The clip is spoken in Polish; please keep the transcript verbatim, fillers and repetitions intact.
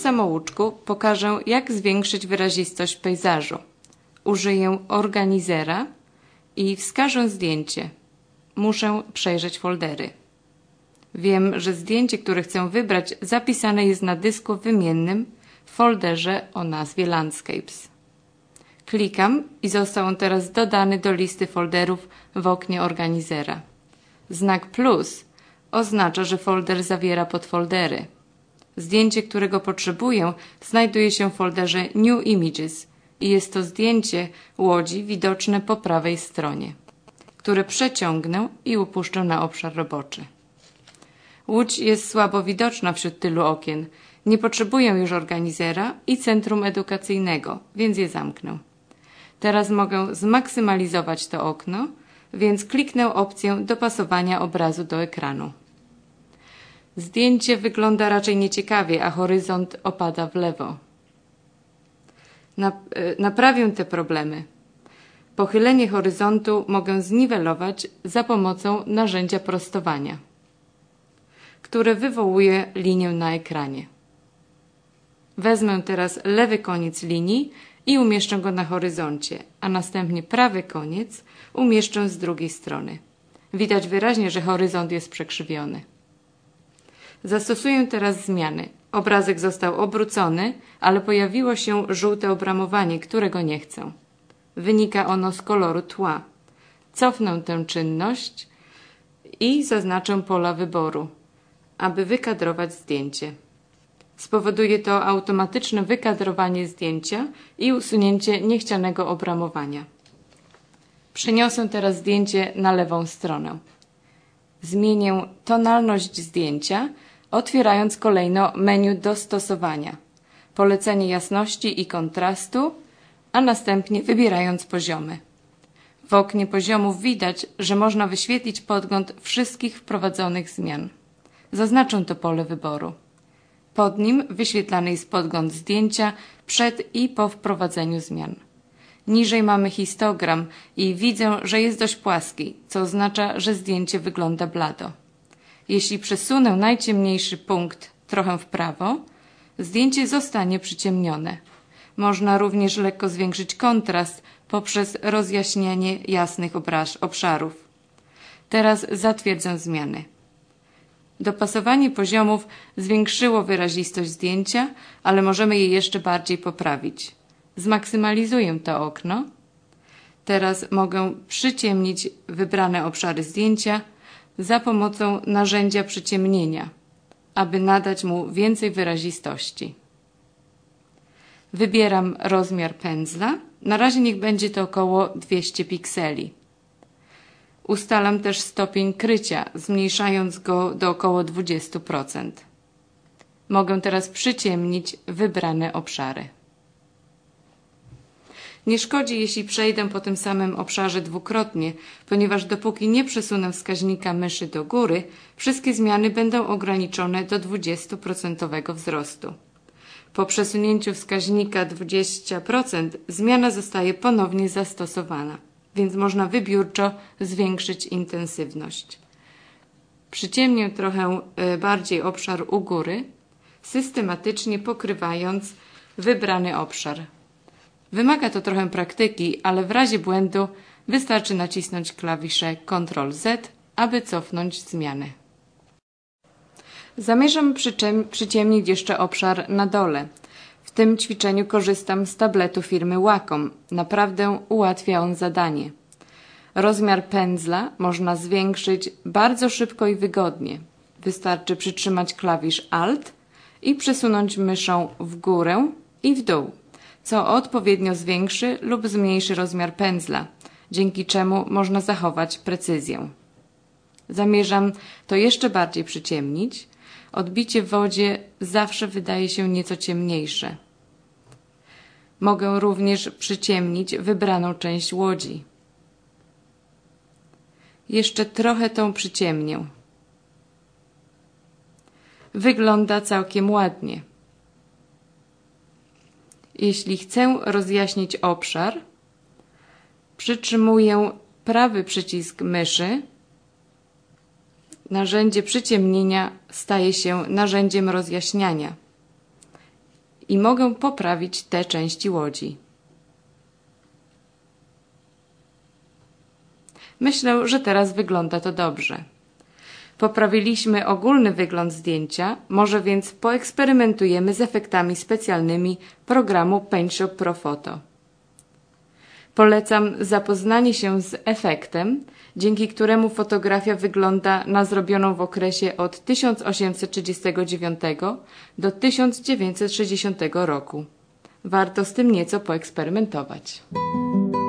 samouczku pokażę, jak zwiększyć wyrazistość pejzażu. Użyję organizera i wskażę zdjęcie. Muszę przejrzeć foldery. Wiem, że zdjęcie, które chcę wybrać, zapisane jest na dysku wymiennym w folderze o nazwie Landscapes. Klikam i został on teraz dodany do listy folderów w oknie organizera. Znak plus oznacza, że folder zawiera podfoldery. Zdjęcie, którego potrzebuję, znajduje się w folderze New Images i jest to zdjęcie łodzi widoczne po prawej stronie, które przeciągnę i upuszczę na obszar roboczy. Łódź jest słabo widoczna wśród tylu okien. Nie potrzebuję już organizera i centrum edukacyjnego, więc je zamknę. Teraz mogę zmaksymalizować to okno, więc kliknę opcję dopasowania obrazu do ekranu. Zdjęcie wygląda raczej nieciekawie, a horyzont opada w lewo. Naprawię te problemy. Pochylenie horyzontu mogę zniwelować za pomocą narzędzia prostowania, które wywołuje linię na ekranie. Wezmę teraz lewy koniec linii i umieszczę go na horyzoncie, a następnie prawy koniec umieszczę z drugiej strony. Widać wyraźnie, że horyzont jest przekrzywiony. Zastosuję teraz zmiany. Obrazek został obrócony, ale pojawiło się żółte obramowanie, którego nie chcę. Wynika ono z koloru tła. Cofnę tę czynność i zaznaczę pola wyboru, aby wykadrować zdjęcie. Spowoduje to automatyczne wykadrowanie zdjęcia i usunięcie niechcianego obramowania. Przeniosę teraz zdjęcie na lewą stronę. Zmienię tonalność zdjęcia, otwierając kolejno menu dostosowania, polecenie jasności i kontrastu, a następnie wybierając poziomy. W oknie poziomów widać, że można wyświetlić podgląd wszystkich wprowadzonych zmian. Zaznaczę to pole wyboru. Pod nim wyświetlany jest podgląd zdjęcia przed i po wprowadzeniu zmian. Niżej mamy histogram i widzę, że jest dość płaski, co oznacza, że zdjęcie wygląda blado. Jeśli przesunę najciemniejszy punkt trochę w prawo, zdjęcie zostanie przyciemnione. Można również lekko zwiększyć kontrast poprzez rozjaśnienie jasnych obszarów. Teraz zatwierdzę zmiany. Dopasowanie poziomów zwiększyło wyrazistość zdjęcia, ale możemy je jeszcze bardziej poprawić. Zmaksymalizuję to okno. Teraz mogę przyciemnić wybrane obszary zdjęcia za pomocą narzędzia przyciemnienia, aby nadać mu więcej wyrazistości. Wybieram rozmiar pędzla. Na razie niech będzie to około dwieście pikseli. Ustalam też stopień krycia, zmniejszając go do około dwadzieścia procent. Mogę teraz przyciemnić wybrane obszary. Nie szkodzi, jeśli przejdę po tym samym obszarze dwukrotnie, ponieważ dopóki nie przesunę wskaźnika myszy do góry, wszystkie zmiany będą ograniczone do dwudziestoprocentowego wzrostu. Po przesunięciu wskaźnika dwadzieścia procent zmiana zostaje ponownie zastosowana, więc można wybiórczo zwiększyć intensywność. Przyciemnię trochę bardziej obszar u góry, systematycznie pokrywając wybrany obszar. Wymaga to trochę praktyki, ale w razie błędu wystarczy nacisnąć klawisze kontrol zet, aby cofnąć zmiany. Zamierzam przyciemnić jeszcze obszar na dole. W tym ćwiczeniu korzystam z tabletu firmy Wacom. Naprawdę ułatwia on zadanie. Rozmiar pędzla można zwiększyć bardzo szybko i wygodnie. Wystarczy przytrzymać klawisz Alt i przesunąć myszą w górę i w dół, co odpowiednio zwiększy lub zmniejszy rozmiar pędzla, dzięki czemu można zachować precyzję. Zamierzam to jeszcze bardziej przyciemnić. Odbicie w wodzie zawsze wydaje się nieco ciemniejsze. Mogę również przyciemnić wybraną część łodzi. Jeszcze trochę tą przyciemnię. Wygląda całkiem ładnie. Jeśli chcę rozjaśnić obszar, przytrzymuję prawy przycisk myszy. Narzędzie przyciemnienia staje się narzędziem rozjaśniania. i mogę poprawić te części łodzi. Myślę, że teraz wygląda to dobrze. Poprawiliśmy ogólny wygląd zdjęcia, może więc poeksperymentujemy z efektami specjalnymi programu PaintShop Pro Photo. Polecam zapoznanie się z efektem, dzięki któremu fotografia wygląda na zrobioną w okresie od tysiąc osiemset trzydziestego dziewiątego do tysiąc dziewięćset sześćdziesiątego roku. Warto z tym nieco poeksperymentować.